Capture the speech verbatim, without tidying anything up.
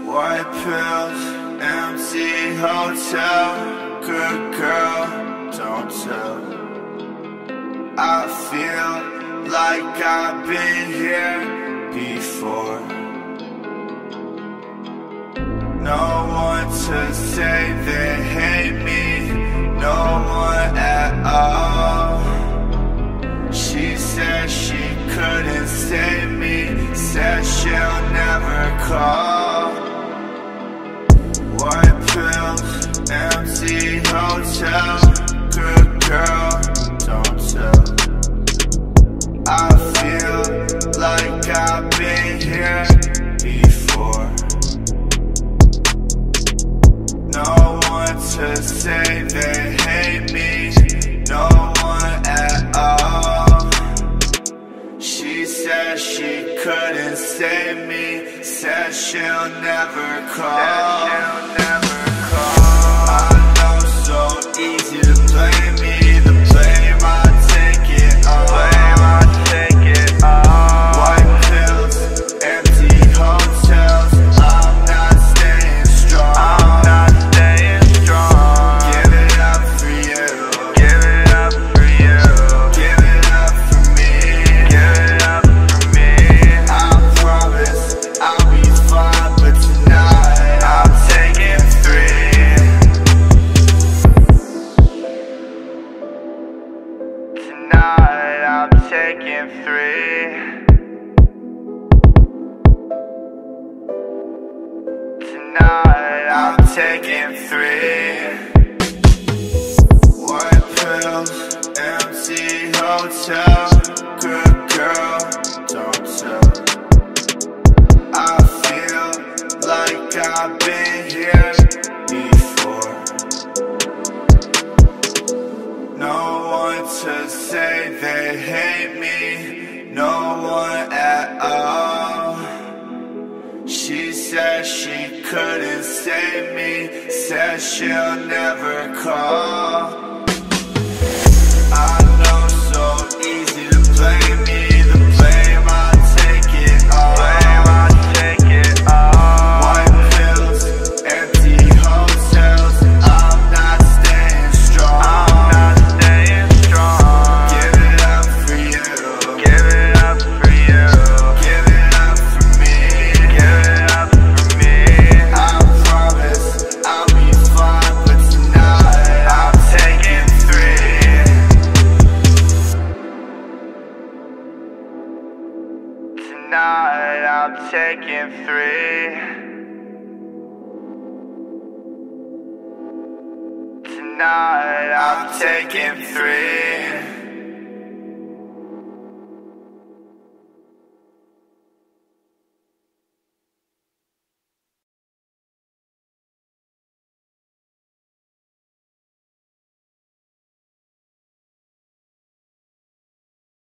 White pills, empty hotel. Good girl, don't tell. I feel like I've been here before. No one to say they hate me, no one at all. She said she couldn't save me, said she'll never call. White pills, empty hotel. Good girl, don't tell. I feel like I've been here before. No one to say they hate me, no one at all. She said she couldn't save me, said she'll never call. Said she'll never call. I know so easy to blame me, the blame I take it all. Blame I take it all. White pills, empty hotels. I'm not staying strong. I'm not staying strong. Give it up for you. Give it up for you. Give it up for me. Give it up for me. I promise I'll be fine, but tonight I'm taking three. Tonight I'm taking three. Tonight I'm taking three. White pills, empty hotel. Good girl, don't tell. I feel like I've been here before. No one to say they hate me, no one at all. She said she couldn't save me, said she'll never call. I know so easy to blame me, the blame I take it all. Blame I take it all. White pills, empty hotels. I'm not staying strong. I'm not staying strong. Give it up for you. Give it up for you. Give it up for me. Give it up for me. I promise I'll be fine, but tonight I'm taking three. Tonight I'm taking three. Tonight I'm taking three.